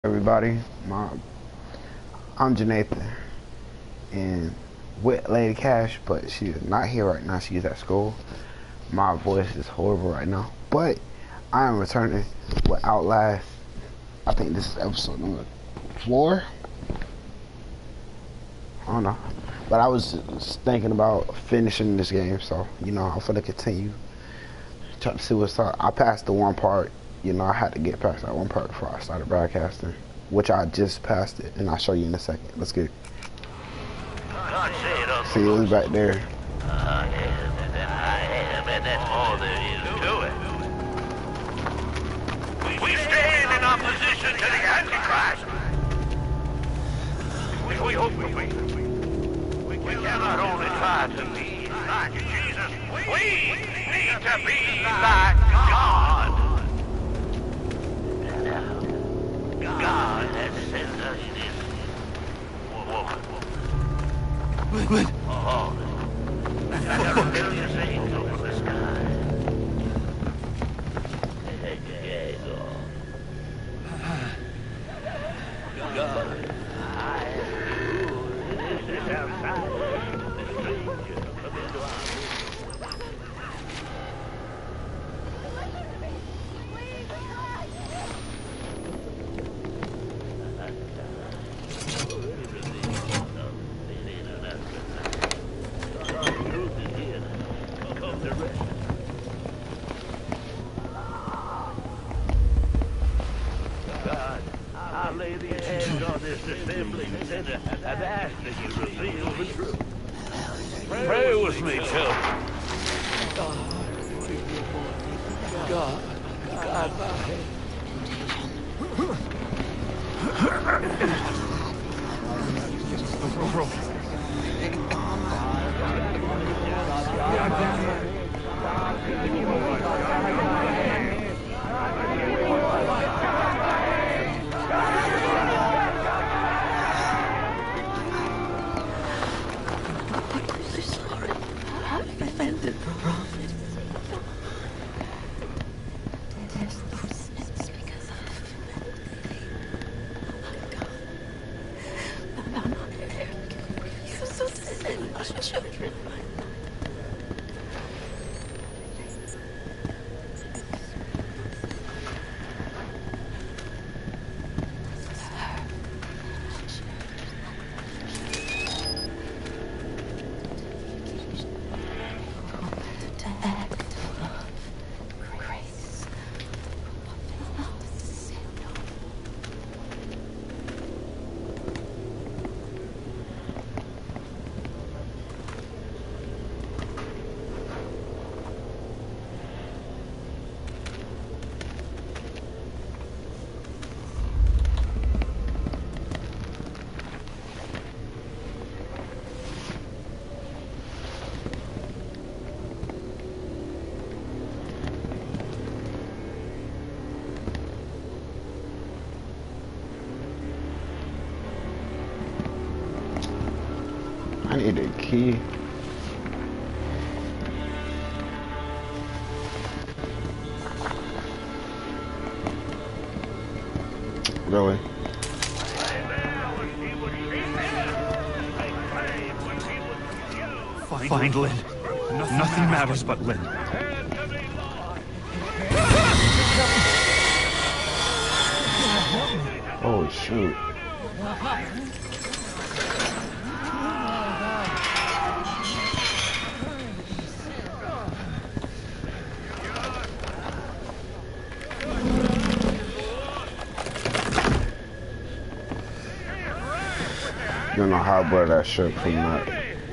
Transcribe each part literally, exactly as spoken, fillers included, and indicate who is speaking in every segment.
Speaker 1: Everybody, my I'm Janathan and with Lady Cash, but she is not here right now. She is at school. My voice is horrible right now, but I am returning with Outlast. I think this is episode number four. I don't know, but I was just thinking about finishing this game, so you know I'm gonna continue trying to see what's up. I passed the one part. You know, I had to get past that one part before I started broadcasting, which I just passed it, and I'll show you in a second. Let's get it. See, it was back there.
Speaker 2: I am, and I am, and that's all there is to it. We stand in opposition to the Antichrist. We, we hope we win. We cannot only try to be like Jesus, we need to be like God. God has sent us this woman.
Speaker 3: What?
Speaker 2: Oh, and a rebellious angel from the sky. God, I am who is outside. The stranger come into our assembly center and ask that you reveal the truth. Pray with me, children. God, God, God, my head.
Speaker 1: I need a key. Really?
Speaker 3: Find, Find Lynn. Nothing, Nothing matters but Lynn.
Speaker 1: Oh shoot. Don't know how I brought that shirt from that.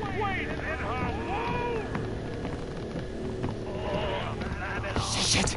Speaker 3: Shit.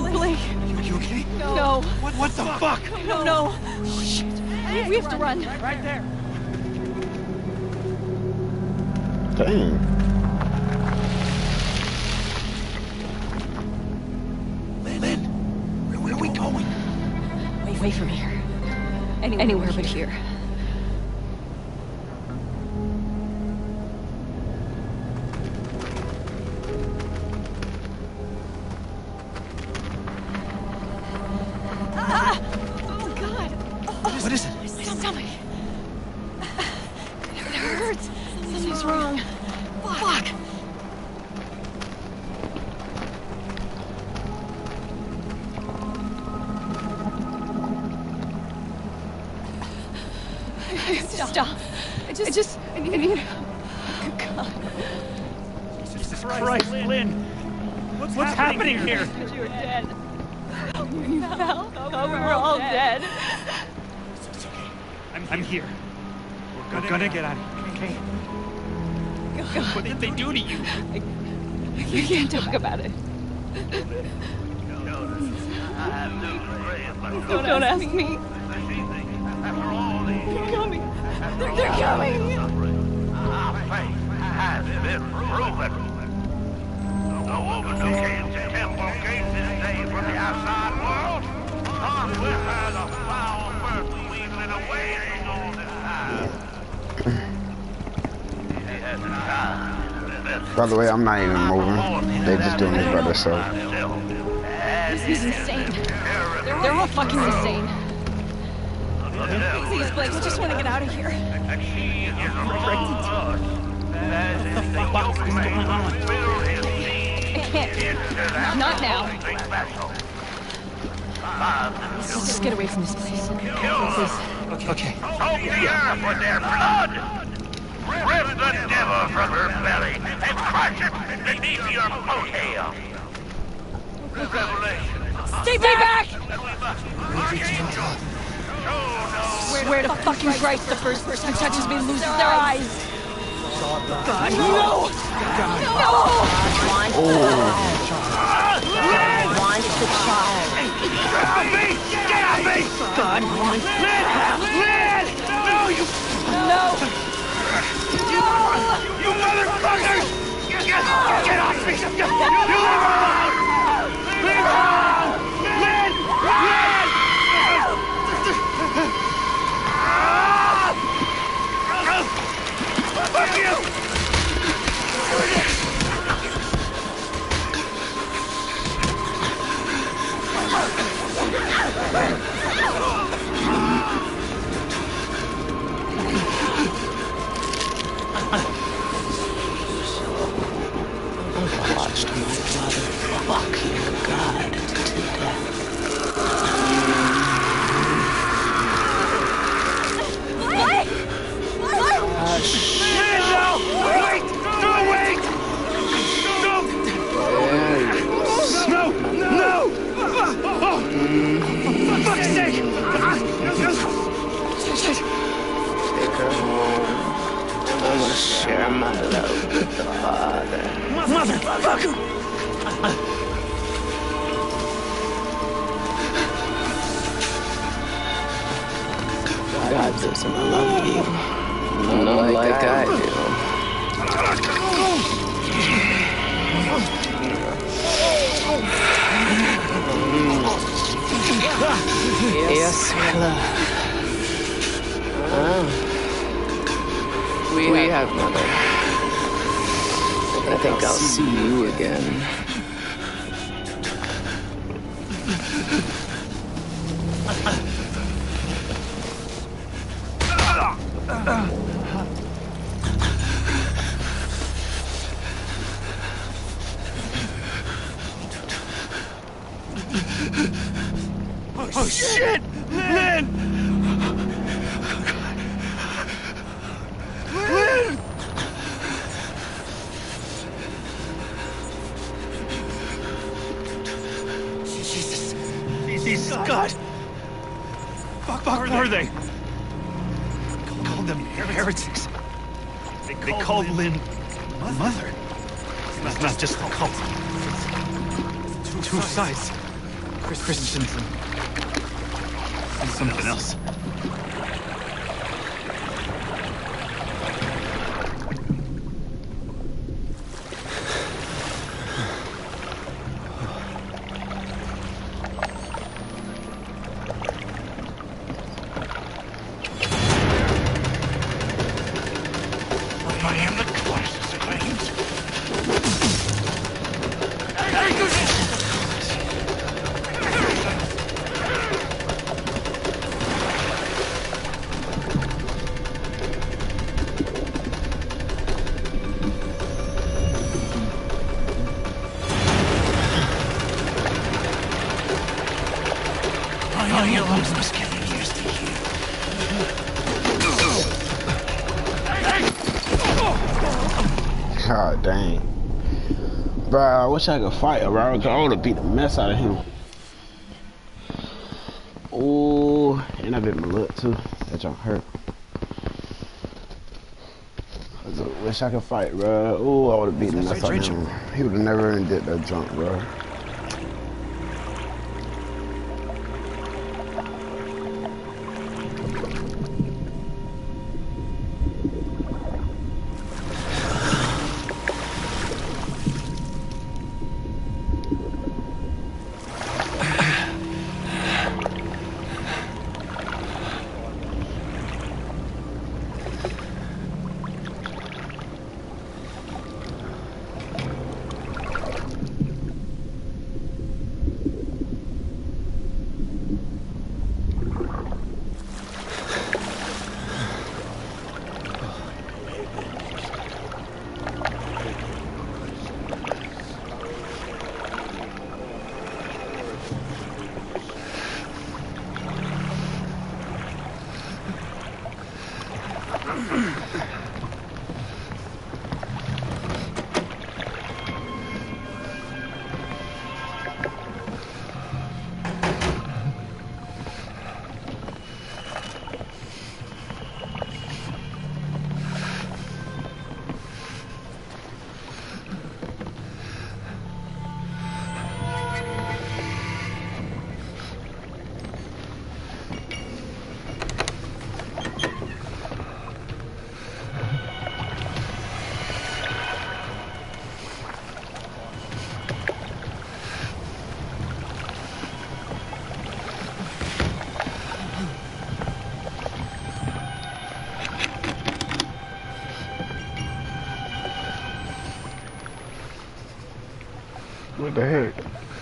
Speaker 4: Blake.
Speaker 3: You, you okay?
Speaker 4: No.
Speaker 3: What, what the fuck?
Speaker 4: No, no. Shit. We have to run.
Speaker 3: Right there.
Speaker 1: Dang.
Speaker 3: Lynn, where, where are we going?
Speaker 4: Away from here. Anywhere, Anywhere but here. Ah! Oh, God.
Speaker 3: What is it?
Speaker 4: My stomach. It hurts. Something's wrong. Fuck. Stop. I just, I just, I need, I need. God.
Speaker 3: Jesus Christ, Lynn! What's, What's happening, happening here?
Speaker 4: You were dead. You fell. Oh, we were all dead.
Speaker 3: It's okay. I'm, I'm here. We're gonna, We're gonna get out of here, okay?
Speaker 4: God.
Speaker 3: What did they do to you?
Speaker 4: I, you can't talk about it. Don't, don't ask me. They're coming. They're, they're coming.
Speaker 2: Our faith has been proven. The woman who came to temple gates this day from the outside world, on with her the foul birth we've been awaiting all this time. She has died.
Speaker 1: By the way, I'm not even moving. They're just doing this by themselves.
Speaker 4: This is insane. They're, they're all fucking insane. Please, Blake, I just want to get out of here.
Speaker 2: And she is pregnant.
Speaker 3: What the fuck is going on?
Speaker 4: I can't. Not now. Let's just get away from this place. Please.
Speaker 3: Okay. Okay.
Speaker 2: Soak the earth with their blood. Rip the devil from her belly and crush it beneath your coattail. Revelation.
Speaker 4: Stay back! Swear to fucking Christ, the first person who touches me loses their eyes. God, no! No!
Speaker 5: Wants the child. God wants the child.
Speaker 2: Get off me! Get off me!
Speaker 4: God wants
Speaker 2: Lynn! Lynn! No, you...
Speaker 4: No!
Speaker 2: You, you motherfuckers! Get, get off me! You leave her alone! Leave her alone! Lynn! Lynn! Fuck you!
Speaker 5: I've watched my brother fuck your God to death.
Speaker 4: What? What?
Speaker 5: Hush.
Speaker 2: No! Wait! No, wait! No! No! No! Oh! For fuck's sake!
Speaker 5: Take her home. I want to share my love with the Father.
Speaker 2: Motherfucker!
Speaker 5: God doesn't love you. Not like, like I, I do. Yes, love. Oh. We, we have mother. I think I'll see you again.
Speaker 2: Oh shit! Lynn! Lynn! Jesus! Jesus God! Fuck, fuck are they? Called them heretics. They called, they called Lynn mother. It's not just a cult. Two sides.
Speaker 3: Christensen. Something else.
Speaker 2: I am the closest claims. I am must get used to you.
Speaker 1: God dang. Bro, I wish I could fight her, bro. I would have beat the mess out of him. Ooh, and I bit my lip too. That jump hurt. I wish I could fight, bro. Ooh, I would have beat the mess out of him. He would have never even did that jump, bro. What the heck?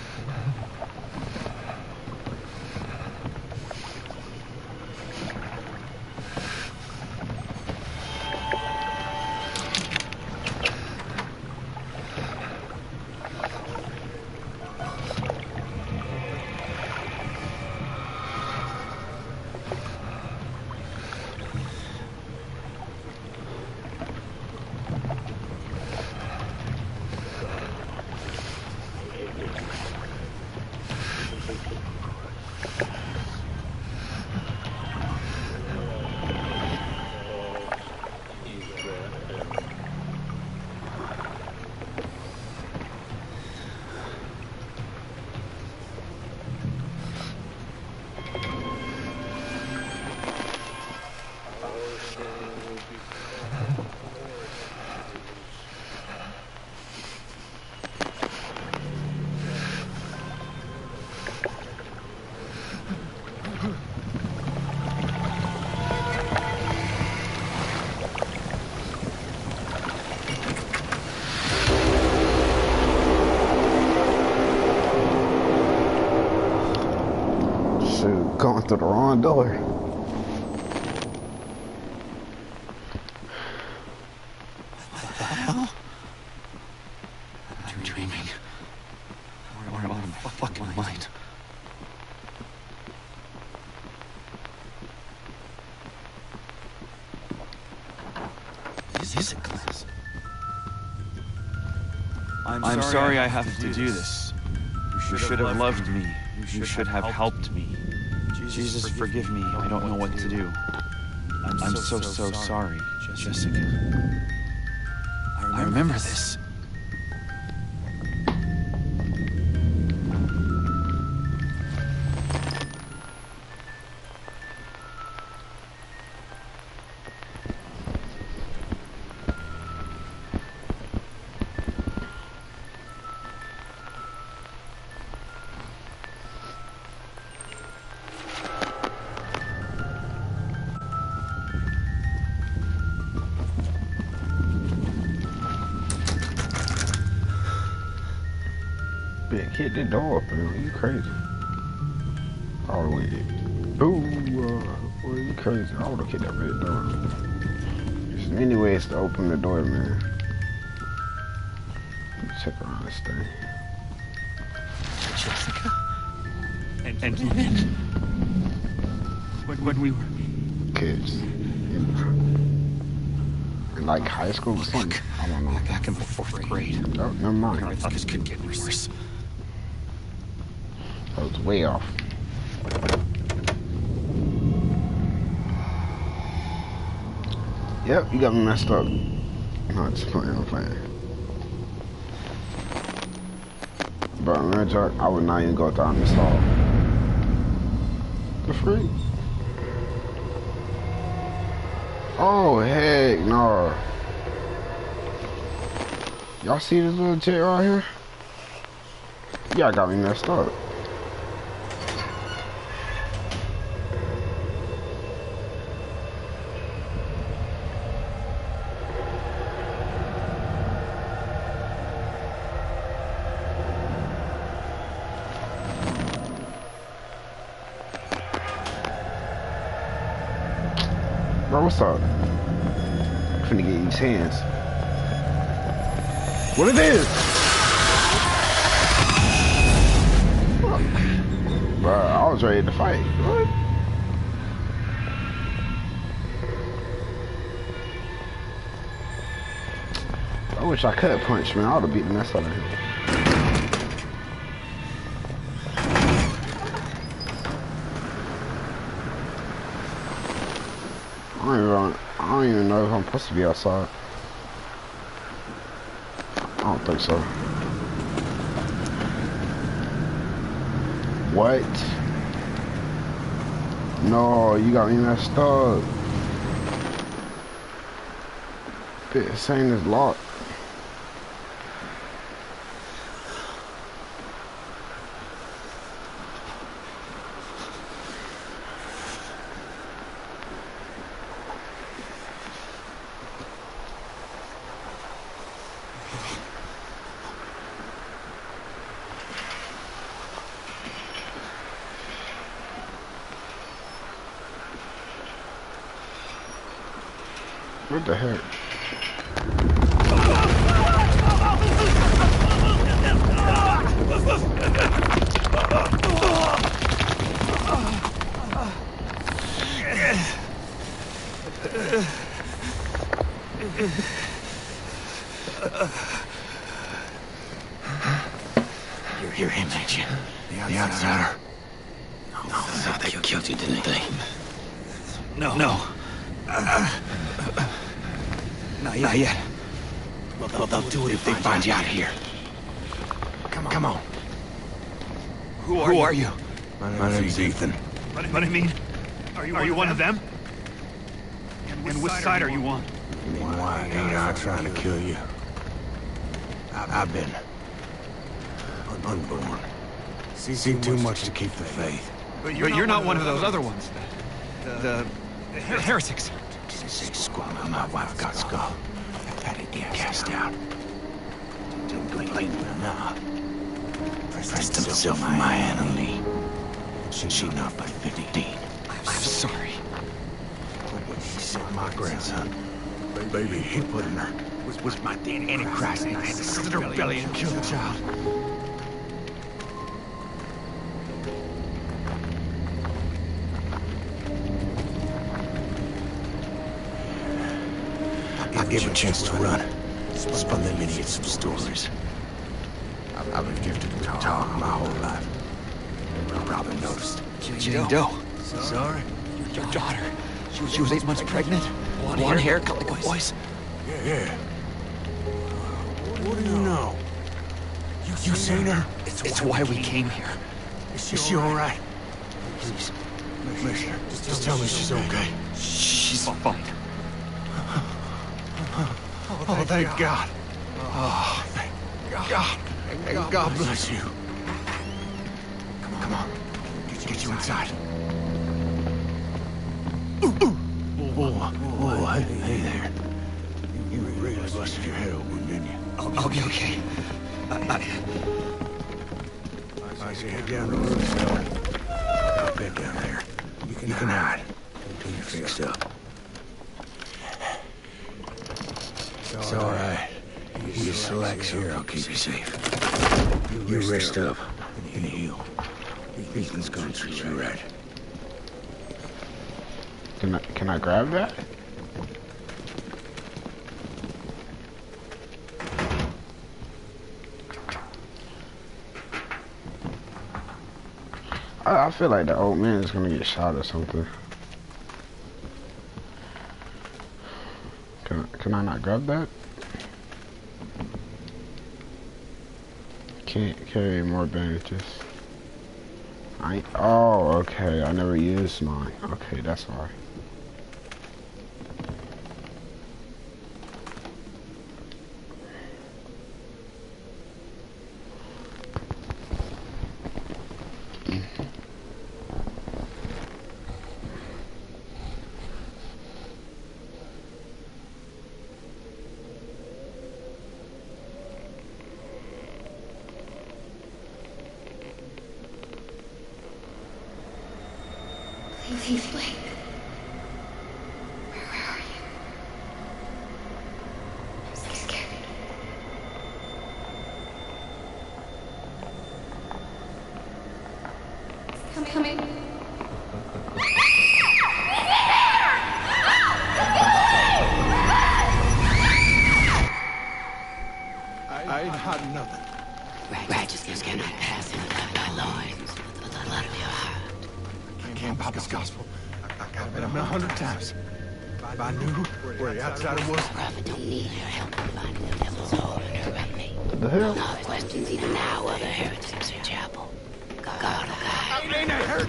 Speaker 1: Going through the wrong door.
Speaker 3: What the hell? I'm dreaming. Or am I out of my fucking mind? Is this a class? I'm, I'm sorry, sorry I have, have to, to do this. this. You should have loved me. You should have helped me. Jesus, forgive me. I don't know what to do. I'm so, so sorry, Jessica. I remember this.
Speaker 1: Bitch, kick the door open. Are you crazy? Oh, wait. Ooh, uh, boy, you crazy. I would've kicked that bitch door. There's many ways to open the door, man. Let me check around this thing.
Speaker 3: Jessica? And, and Lynn? When, when we were...
Speaker 1: Kids. In like high school or something? I don't know.
Speaker 3: Back in the fourth grade.
Speaker 1: Oh, never mind.
Speaker 3: I thought this could get worse.
Speaker 1: That was way off. Yep, you got me messed up. No, just playing, I'm playing. But in real talk, I would not even go down this hall. The freak? Oh, heck no. Y'all see this little chick right here? Y'all got me messed up. Bro, what's up? I'm finna get these hands. What it is? Bro, I was ready to fight. What? I wish I could punch, man. I would have beat the mess out of him. I don't, even, I don't even know if I'm supposed to be outside. I don't think so. What? No, you got me messed up. This ain't is locked. What the heck?
Speaker 6: You're, you're him, ain't you? The outsider. No, no, they killed you, didn't they?
Speaker 3: No. No. Uh, Not yet. Not yet.
Speaker 6: Well, they'll, they'll do it if they find you out here. Come on. Come on.
Speaker 3: Who are, Who are you?
Speaker 6: My, My name's Ethan.
Speaker 3: But, but I mean, are you, are you one of them? And which, and which side are you on?
Speaker 6: I mean, why ain't I trying to kill you? I've been unborn. Seen too much to keep the faith.
Speaker 3: But you're, but you're not, not one of those other ones. The, the, the heretics.
Speaker 6: Say squat, my wife got skull. Had it cast out. Didn't blink enough. Pressed himself in my enemy. She not but fifteen.
Speaker 3: I'm sorry.
Speaker 6: She said my grandson. Baby, he put in her. Was, was my dead Antichrist, and I had to slit her belly and kill the child. I gave him a chance to run. Spun them idiots some stories. I've, I've been gifted to talk my whole life. You probably noticed.
Speaker 3: Jane Doe.
Speaker 6: Sorry?
Speaker 3: Your daughter. She was, she was eight months pregnant. Blonde, Blonde hair, cut like a boy's.
Speaker 6: Yeah, yeah. What do you know? You, you seen her?
Speaker 3: It's, it's why we came here.
Speaker 6: Is she, Is she all right? Please, Mister, just, just tell me she's okay.
Speaker 3: She's fine.
Speaker 6: Oh, thank God. Oh, thank God. And God bless you. Come on, come on. Get, get you inside. Ooh, ooh. Whoa, whoa, hey, hey there. You, you really busted your head open, didn't you?
Speaker 3: I'll, I'll be okay. I, I,
Speaker 6: Get down the roof, fella. Got a bed down there. You can, you can hide until you're fixed up. It's all right. You just relax here. I'll keep you safe. You rest up and heal. Ethan's gonna treat you right.
Speaker 1: Can I, can I grab that? I, I feel like the old man is gonna get shot or something. Can I, can I not grab that? Can't carry more bandages. I oh okay. I never used mine. Okay, that's why.
Speaker 7: Please wait. Where are you? I'm so scared. Come, coming.
Speaker 6: I ain't had nothing.
Speaker 5: Righteousness cannot pass in thy loins with the blood of your heart.
Speaker 6: I can't pop this gospel. I, I got it a hundred times. If I knew where the outsider was.
Speaker 5: Prophet don't need your help in finding the devil's hole and her right me.
Speaker 1: The hell?
Speaker 5: No questions even now whether heretics or chapel. God, God, God.
Speaker 6: Ain't that hurt?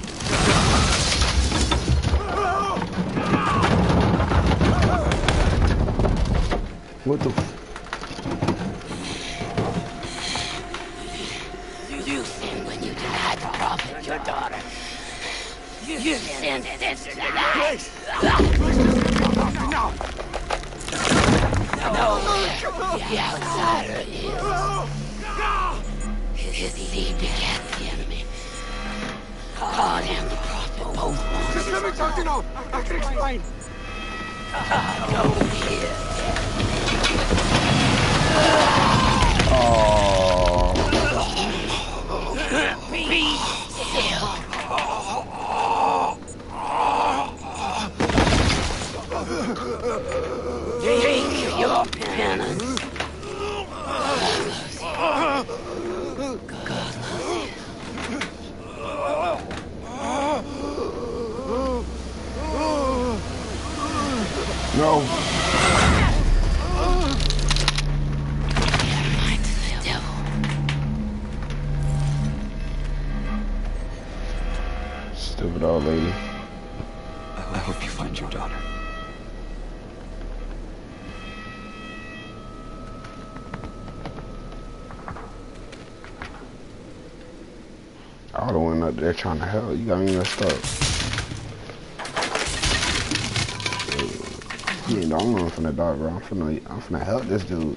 Speaker 1: What the? F
Speaker 5: You sinned when you denied the prophet, your daughter. You sinned this tonight.
Speaker 6: No!
Speaker 5: No, the outsider is. His seed begat the enemy. God and the prophet both want.
Speaker 6: Just let me talk to you. I can explain.
Speaker 5: God don't hear.
Speaker 1: Oh.
Speaker 5: Be still. Take your penance. God loves you.
Speaker 1: No. Stupid old lady.
Speaker 3: I hope you find your daughter.
Speaker 1: I would've went up there trying to help. You got me messed up. You ain't the only one finna die, bro. I'm finna, I'm finna help this dude.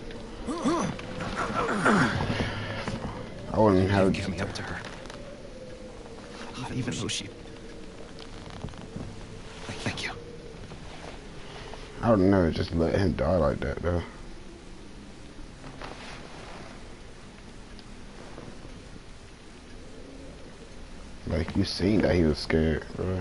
Speaker 1: I wouldn't have
Speaker 3: Give me up to her. Even though she... Thank you.
Speaker 1: I would never just let him die like that, though. Like, you seen that he was scared, bro.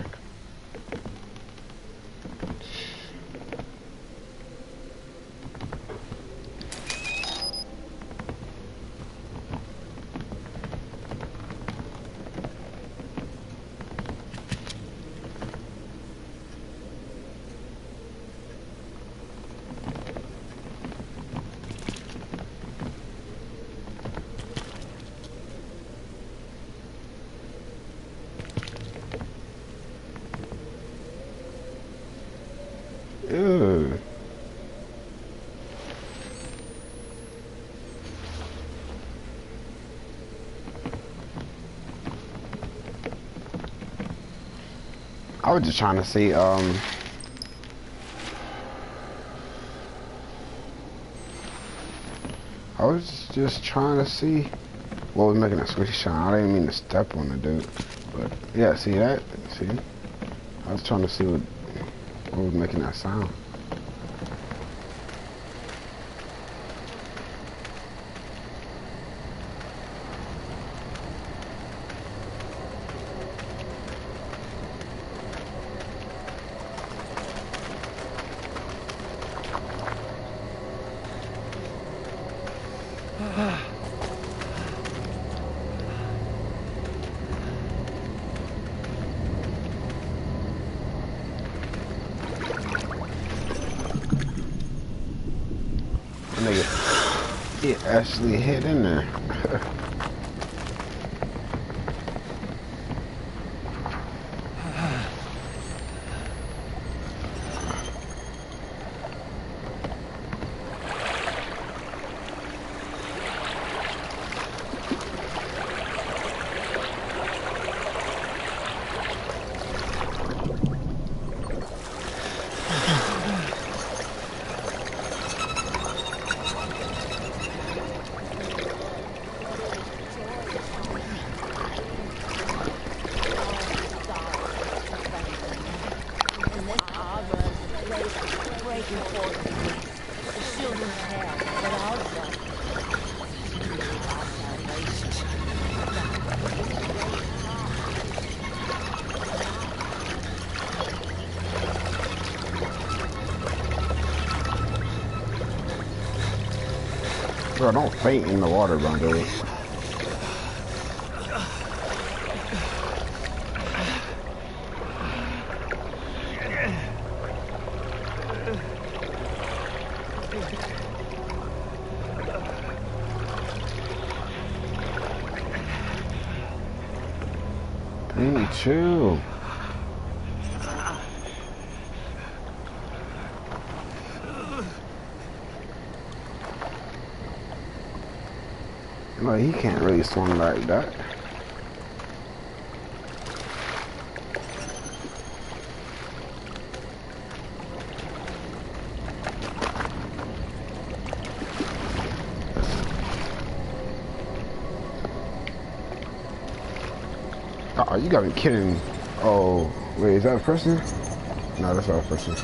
Speaker 1: Ew. I was just trying to see, um... I was just trying to see What was making that squishy sound? I didn't mean to step on the dude. But yeah, see that? See? I was trying to see what, what was making that sound. Nigga, it actually hit in there. Bro, don't faint in the water, bro, dude. Hey, chill. No, he can't really swim like that. Oh, you gotta be kidding me. Oh, wait, is that a person? No, that's not a person.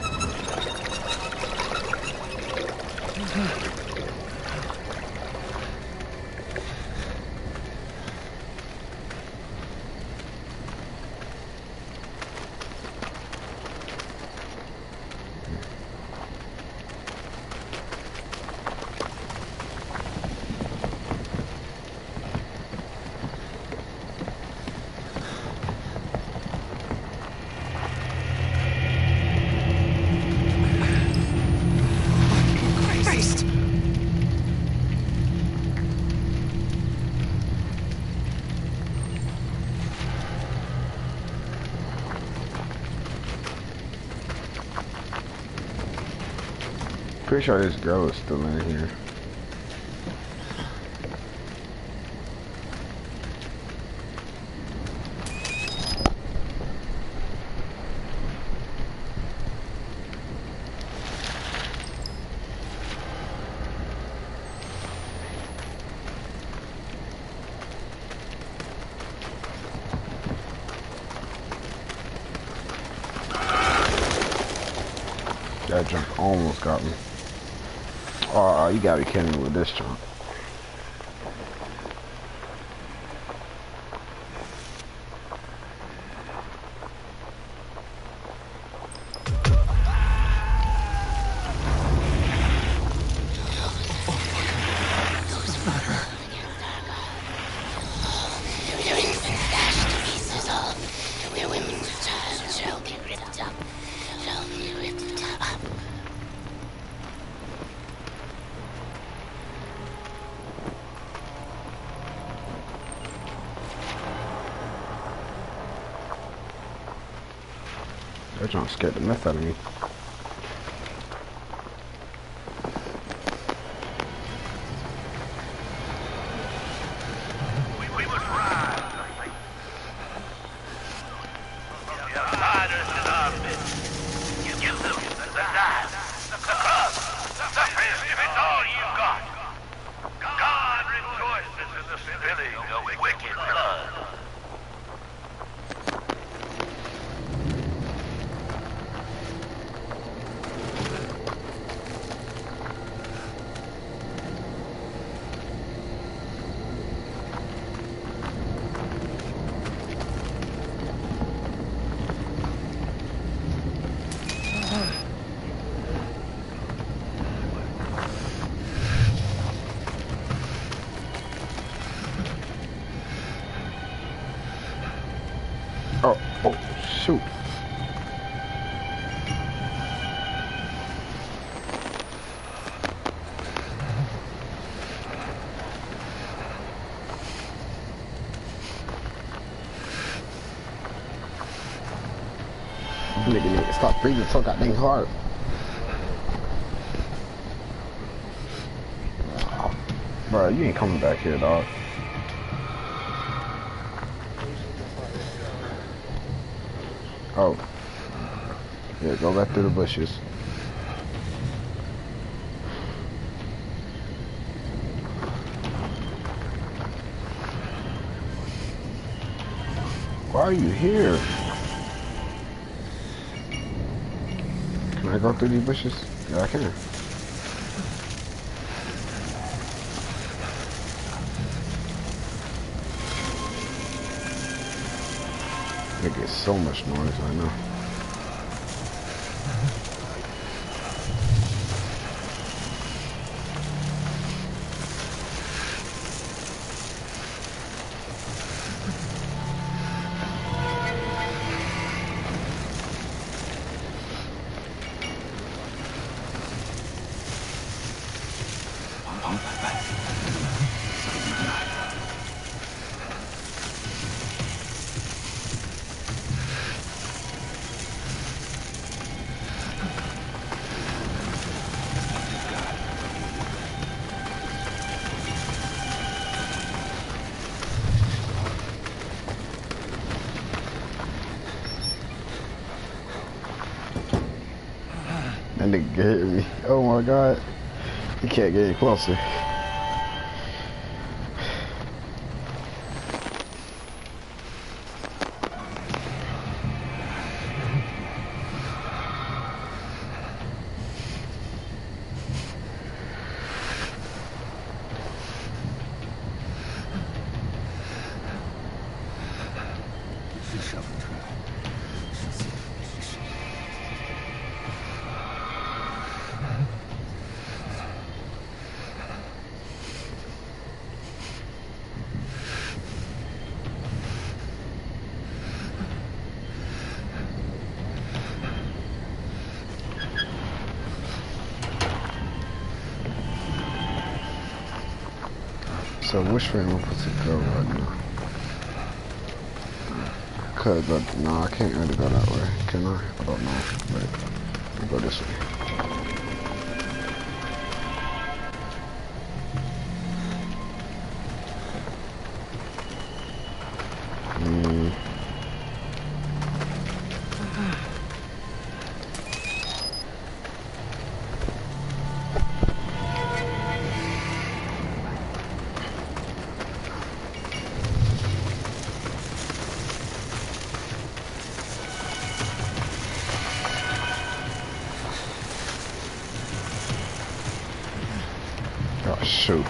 Speaker 1: Pretty sure this girl is still in here. That jump almost got me. Oh, you gotta be kidding me with this jump. That jump scared the mess out of me.
Speaker 2: We, we must rise. The outsiders in our midst. Give, give them the knife, the club, the fist if it's all you've got. God rejoices in the village
Speaker 1: Oh, oh, shoot. Nigga, nigga, stop breathing so goddamn hard. Oh, bro, you ain't coming back here, dog. Oh. Yeah, go back through the bushes. Why are you here? Can I go through these bushes? Yeah, I can. It gets so much noise right now. That nigga hit me. Oh my god. You can't get any closer. So which way am I supposed to go right now? Could go, no, I can't really go that way, can I? I don't know, but I'll go this way. Mm. Oh, shoot.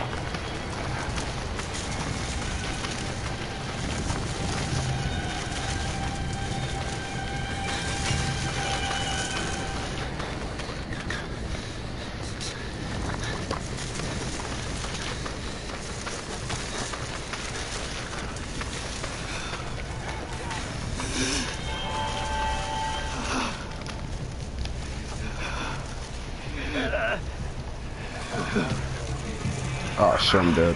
Speaker 1: Oh, shit, I'm dead.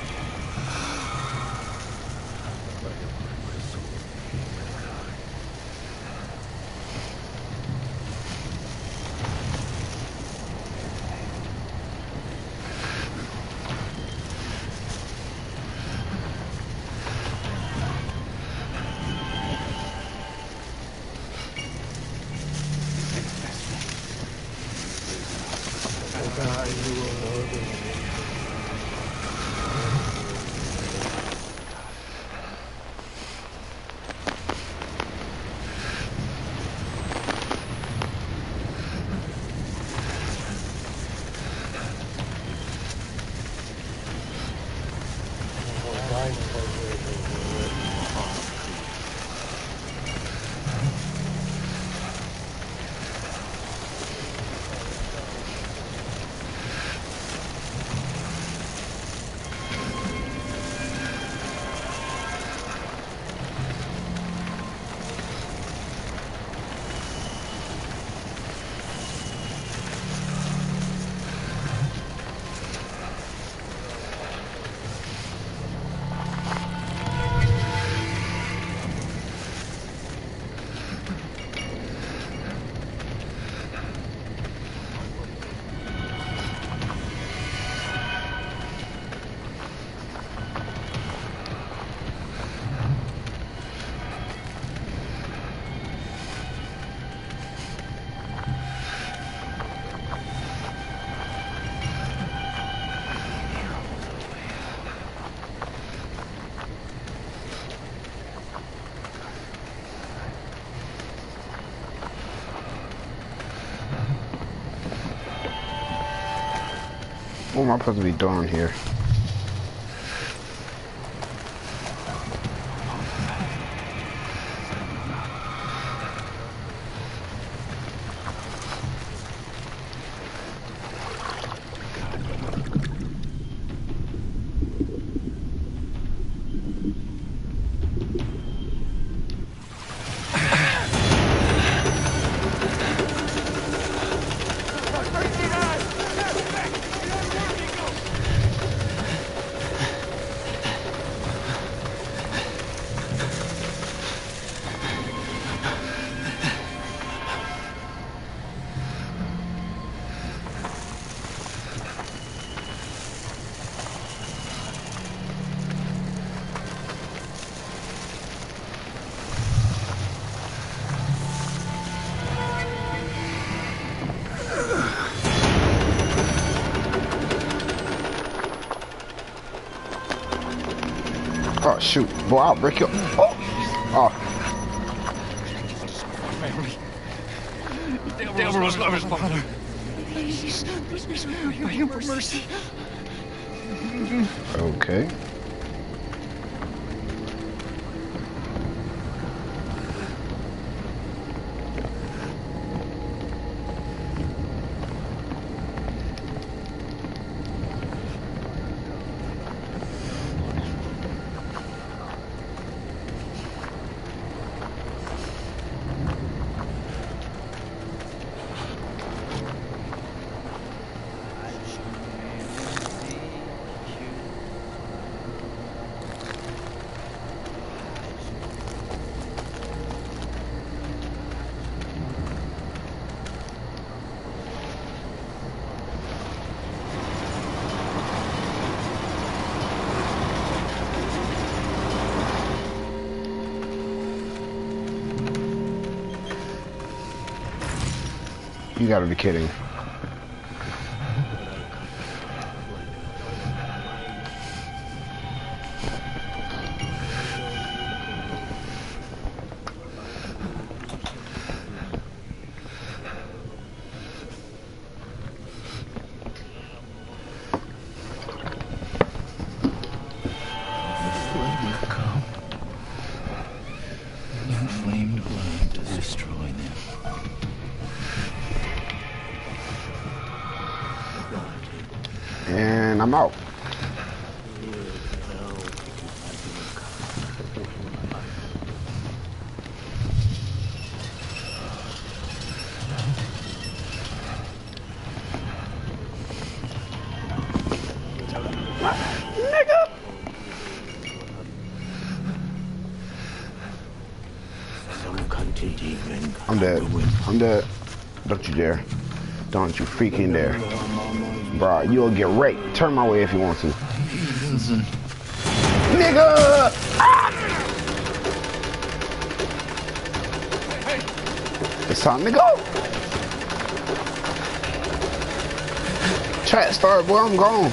Speaker 1: am I supposed to be doing here? Oh shoot, boy, I'll break your. Oh! Oh.
Speaker 3: Deborah's lover's father. Please, please, beg him for mercy.
Speaker 1: Okay. You gotta be kidding.
Speaker 6: Inflamed blood to destroy them.
Speaker 1: And I'm out. Nigga! I'm dead. I'm dead. Don't you dare. Don't you freaking dare. Bro, you'll get raped. Turn my way if you want to. Nigga! Ah! It's time to go. Chat start, boy. I'm gone.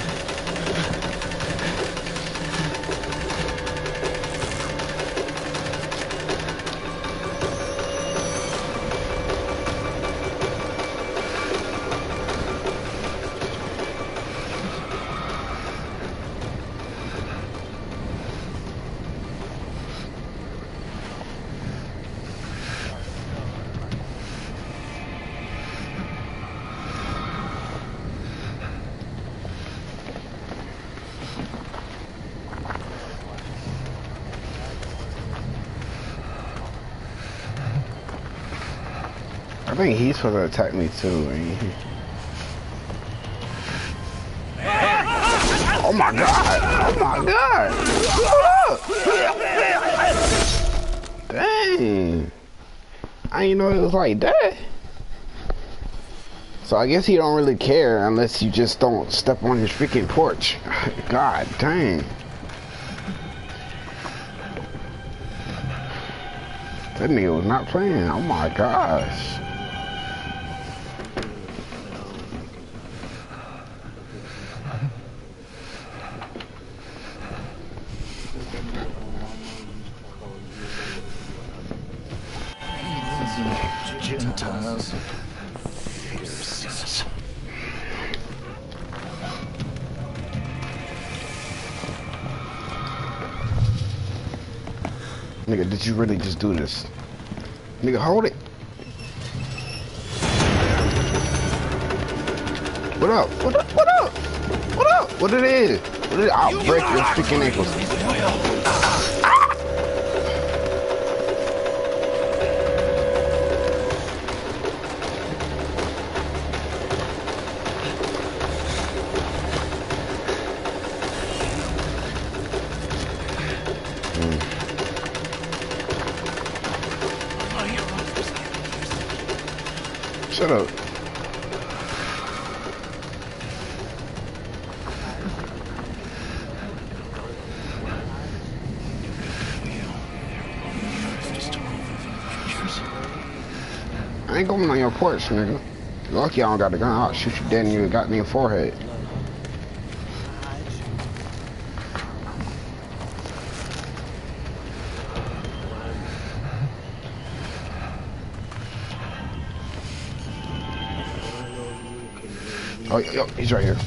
Speaker 1: I think he's supposed to attack me too. Oh my god! Oh my god! Dang! I didn't know it was like that. So I guess he don't really care unless you just don't step on his freaking porch. God dang! That nigga was not playing. Oh my gosh!
Speaker 6: Gentiles, fierceness.
Speaker 1: Nigga, did you really just do this? Nigga, hold it. What up? What up? What up? What up? What it is? What it is? I'll break your freaking ankles. Shut up. I ain't going on your porch, nigga. Lucky I don't got the gun. I'll shoot you dead in your goddamn forehead. Oh, yo, he's right here.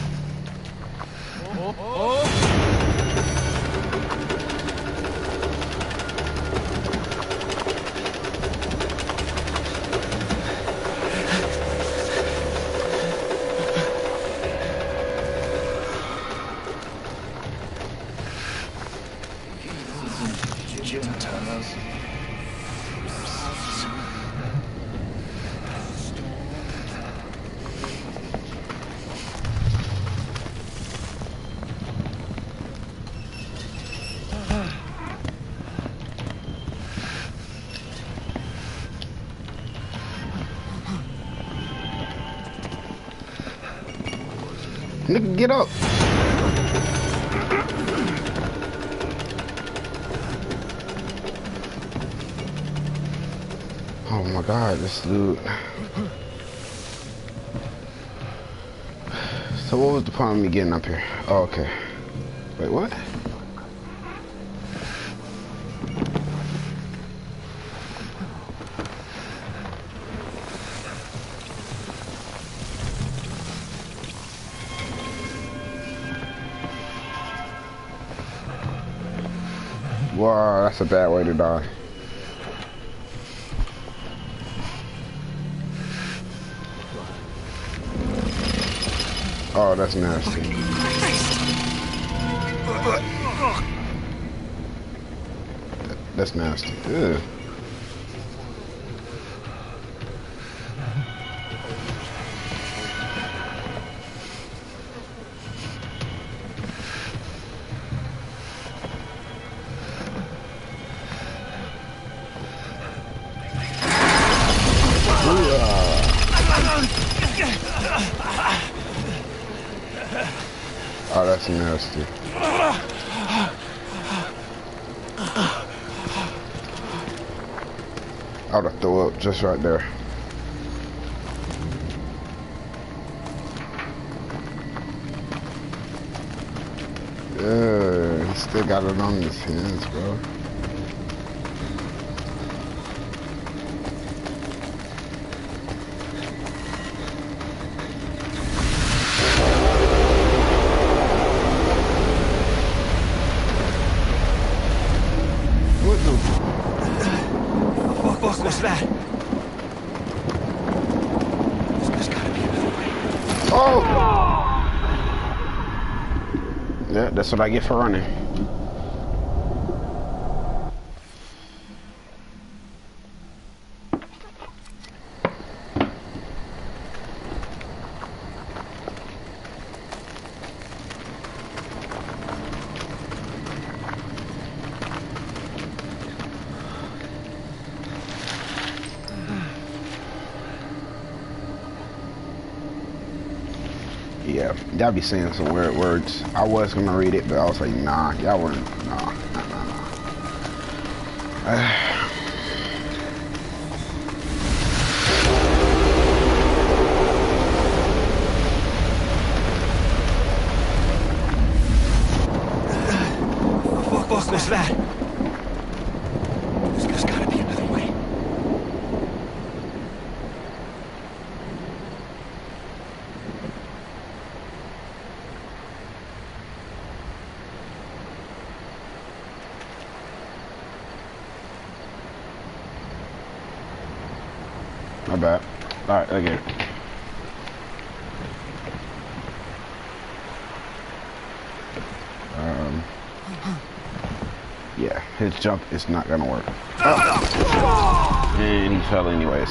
Speaker 1: Nigga, get up. Oh my god, this dude. So what was the point of me getting up here? Oh, okay. Wait, what? Wow, that's a bad way to die. Oh, that's nasty. That, that's nasty. Ew. Oh, that's nasty. I would have throw up just right there. Yeah, he still got it on his hands, bro.
Speaker 3: What's that? There's gotta be another way.
Speaker 1: Oh! Yeah, that's what I get for running. Yeah, y'all be saying some weird words. I was gonna read it, but I was like, nah, y'all weren't, nah, nah, nah, nah. Uh,
Speaker 3: What fuck was that? There's gotta be another way.
Speaker 1: My bad. Alright, okay. Um, yeah, his jump is not gonna work. Oh. And he fell anyways.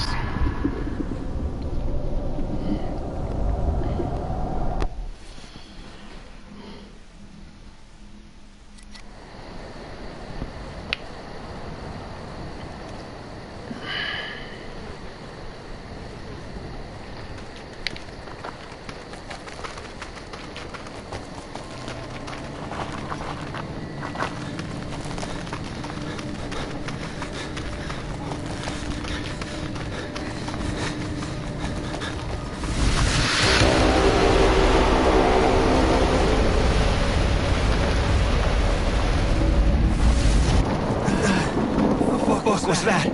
Speaker 3: What was that?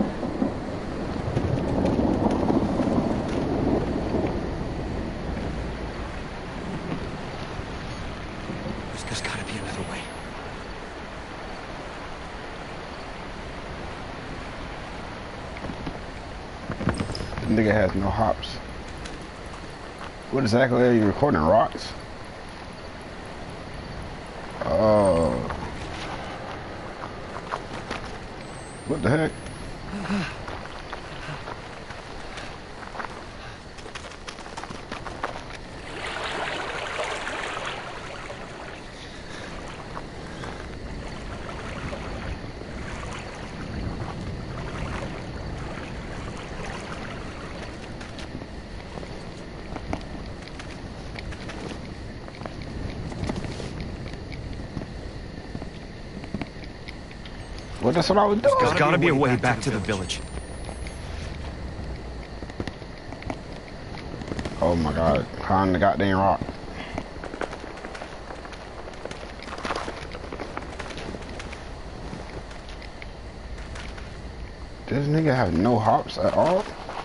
Speaker 3: There's, there's gotta be another way.
Speaker 1: This nigga has no hops. What exactly are you recording? Rocks? Oh. What the heck? Well, that's what I was doing.
Speaker 3: There's gotta be a way back to the village.
Speaker 1: Oh my god, climb the goddamn rock. This nigga have no hops at all?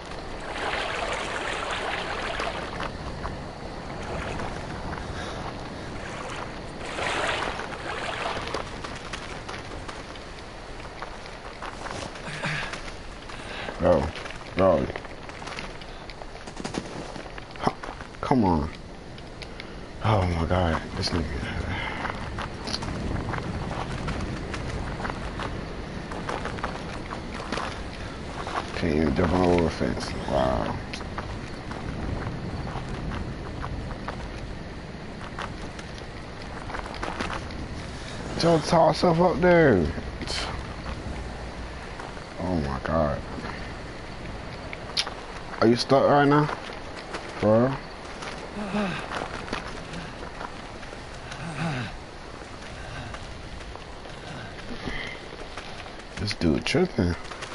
Speaker 1: Bro, bro. Come on. Oh my god, this nigga. Can't even jump on over a fence. Wow. Just toss yourself up there. Oh my god. Are you stuck right now? For real? This dude tripping.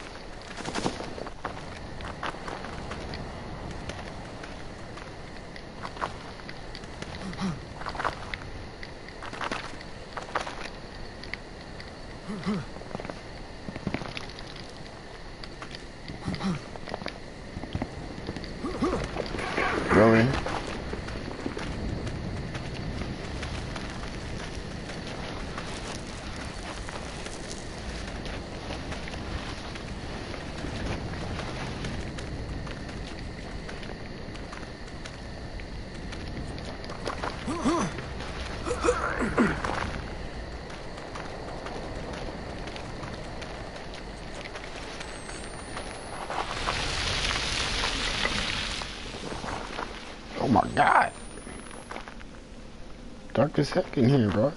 Speaker 1: Really? Oh my god. Dark as heck in here, bro.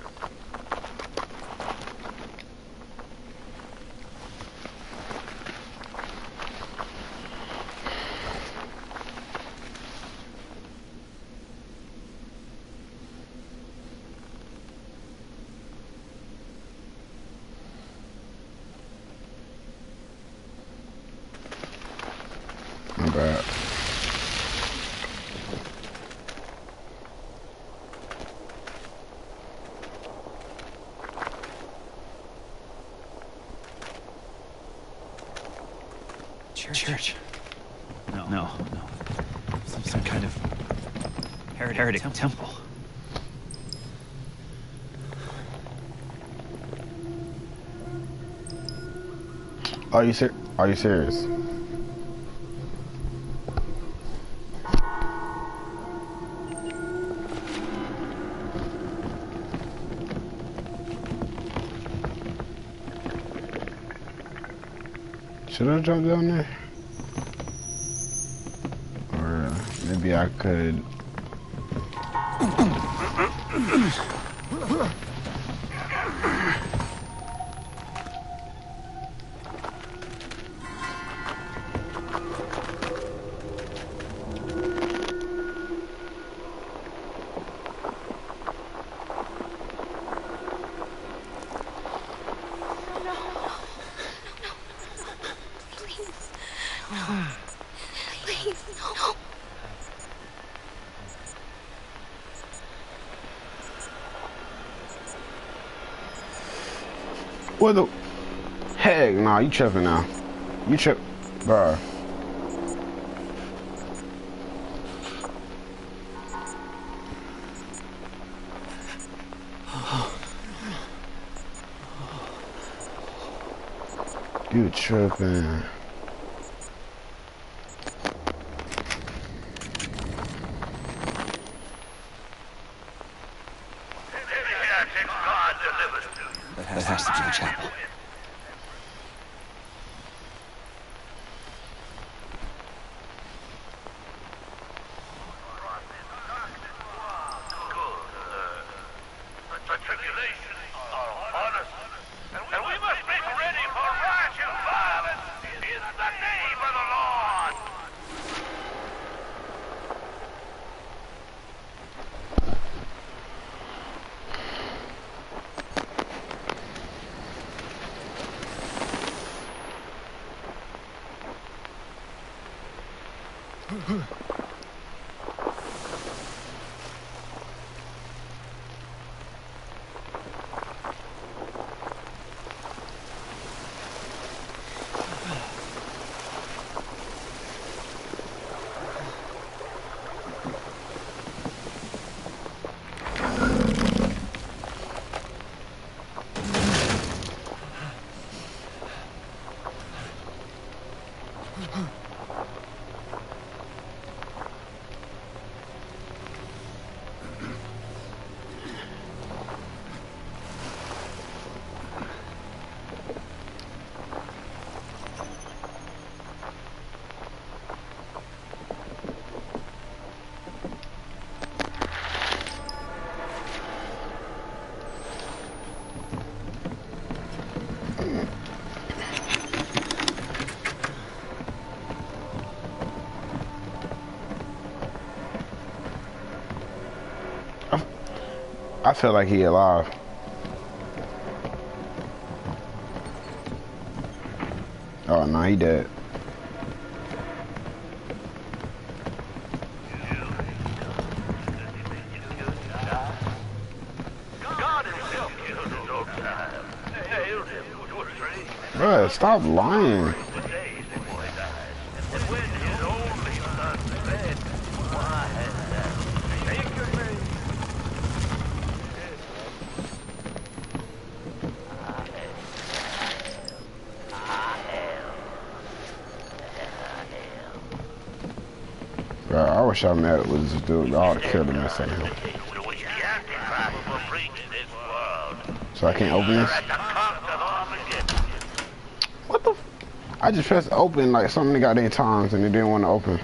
Speaker 1: My bad.
Speaker 3: Church. No, no, no. Some, some kind of heretic, heretic temple. temple.
Speaker 1: Are you ser- Are you serious? Should I jump down there? Or uh, maybe I could. What the heck? Nah, you tripping now. You trip, bro. You tripping.
Speaker 3: That has to be the chapel. I feel like he alive. Oh no, he dead. Bruh, stop lying. Bro, I wish I met with this dude. I would have killed him in a second. So I can't open this? What the f- I just pressed open like so many goddamn times and it didn't want to open.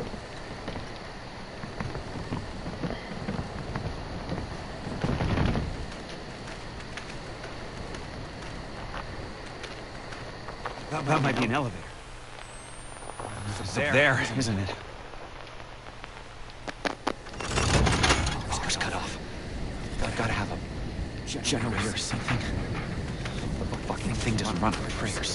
Speaker 3: That, that might be an elevator. It's there, there, isn't it? Power's cut off. I've got to have a generator or something. The fucking thing doesn't run on prayers.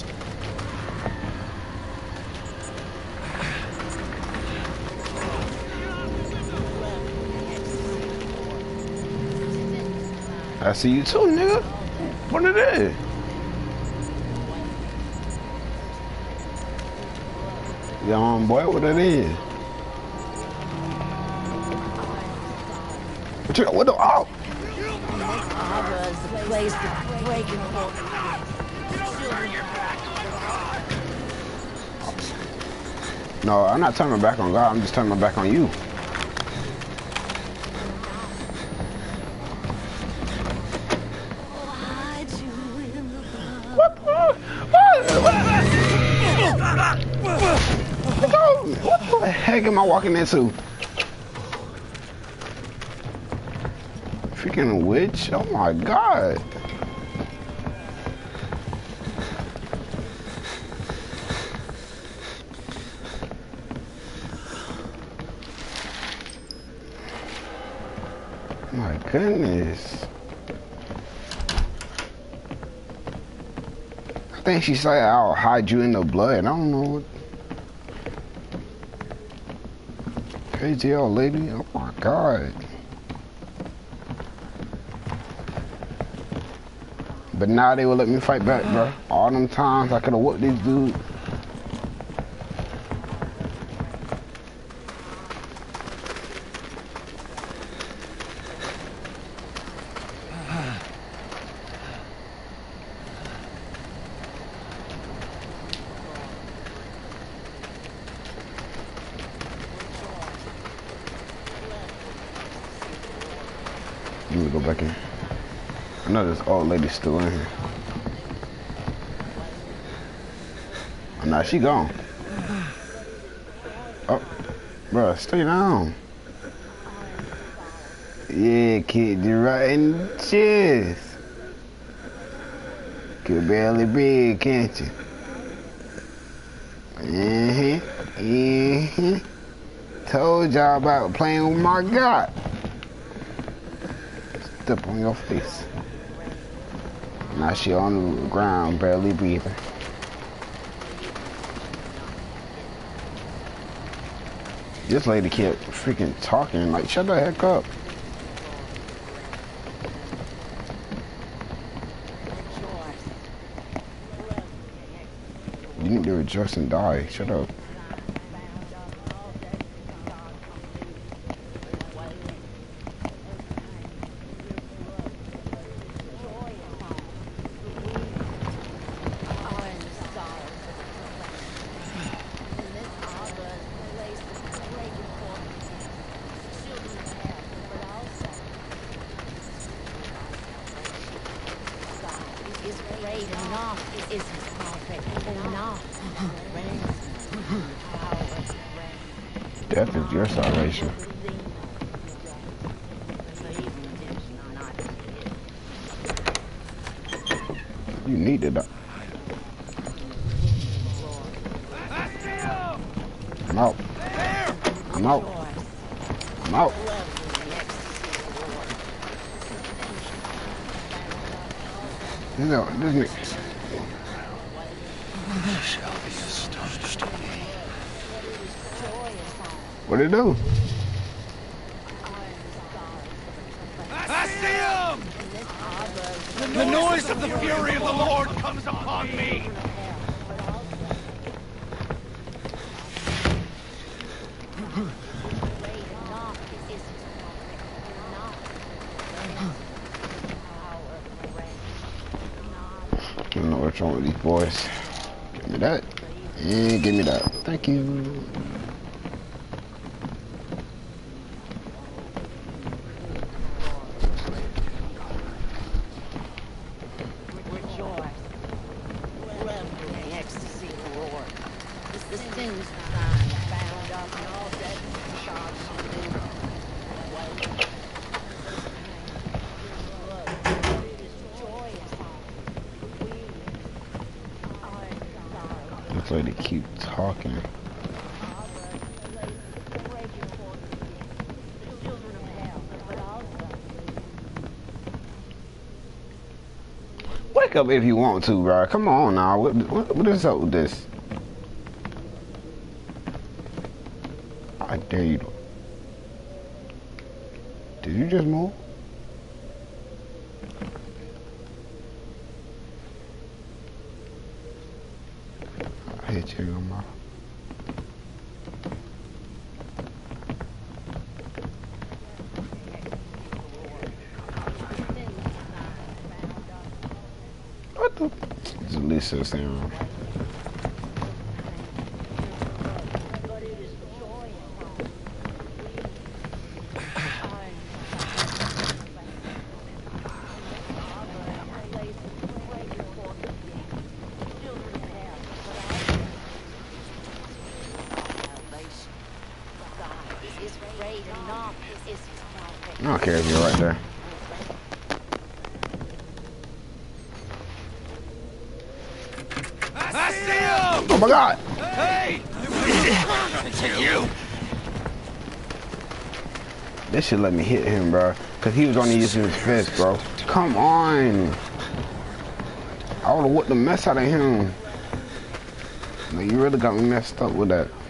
Speaker 1: I see you too, nigga. What it is? Young boy, what it is? What you, what the, oh! No, I'm not turning my back on God, I'm just turning my back on you. What? What? What? heck am I walking into? Freaking witch! Oh my god! My goodness. I think she said I'll hide you in the blood. I don't know what. Crazy old lady. Oh my god. But now they will let me fight back, bro. All them times I could have whooped this dude. Let me go back in. I know this old lady's still in here. Oh, nah, she gone. Oh, bro, stay down. Yeah, kid, you're right in the chest. Could barely breathe, can't you? Uh-huh, uh-huh. Told y'all about playing with my God. Step on your face. Now she on the ground, barely breathing. This lady kept freaking talking, like, shut the heck up. You need to rejoice and die. Shut up. Death is your salvation. You need to die. I'm out. I'm out. I'm out. You know, this nigga.
Speaker 6: Shall be astonished at me.
Speaker 1: What'd it do?
Speaker 2: I see him! The noise of the fury of the Lord comes upon me!
Speaker 1: I don't know what's wrong with these boys. Give me that. And give me that. Thank you. This lady keep talking. Wake up if you want to, bro. Come on now. What, what, what is up with this? I dare you. Did you just move? I hit you in your mouth. What the? It's Lisa saying. don't care if you're right there.
Speaker 2: I see him!
Speaker 1: Oh my god!
Speaker 2: Hey! It's you!
Speaker 1: This should let me hit him, bro. Cause he was only using his fist, bro. Come on! I would've whooped the mess out of him. No, you really got me messed up with that.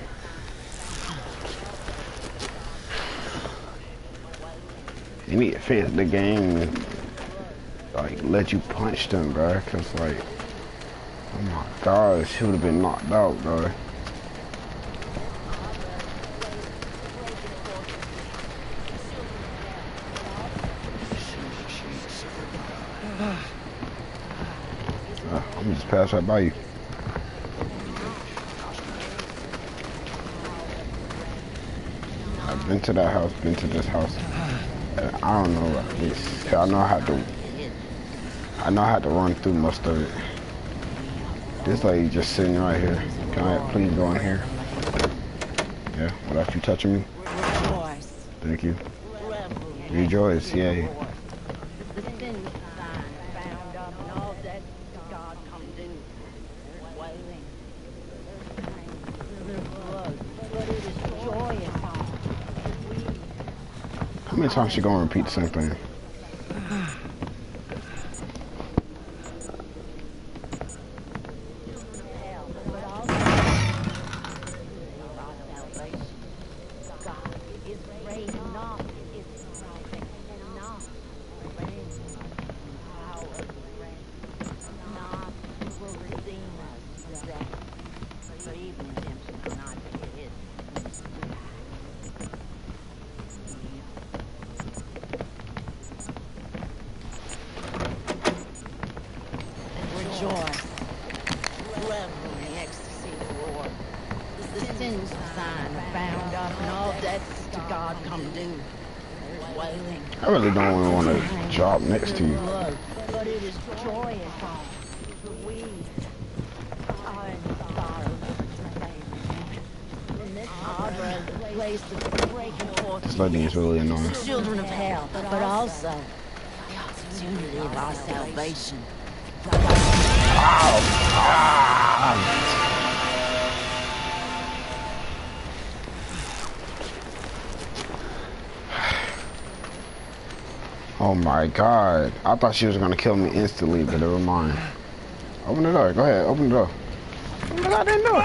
Speaker 1: You need to fix the game and, like, let you punch them, bro. Cause, like, oh my gosh, he would've been knocked out, bro. Uh, I'm just pass right by you. I've been to that house, been to this house. And I don't know about this. I know how to. I know how to run through most of it. This lady just sitting right here. Can I please go in here? Yeah, without you touching me. Thank you. Rejoice, yeah. How many times she gonna repeat the same thing? I really don't want to drop next to you.
Speaker 8: But it is joy and calm. We are in sorrow. Arbor is the place of breaking forth.
Speaker 1: This lady is really annoying.
Speaker 8: Children of hell, but also the opportunity of our salvation.
Speaker 1: Ow! Ah! Oh my god. I thought she was gonna kill me instantly, but never mind. Open the door. Go ahead. Open the door. Open the goddamn door.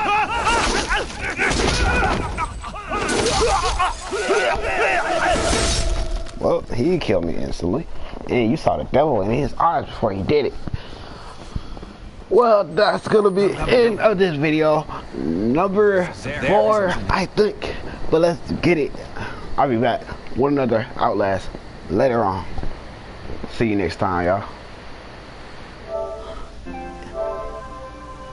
Speaker 1: Well, he killed me instantly. And you saw the devil in his eyes before he did it. Well, that's gonna be the end of this video. Number four, I think. But let's get it. I'll be back with another Outlast later on. See you next time, y'all.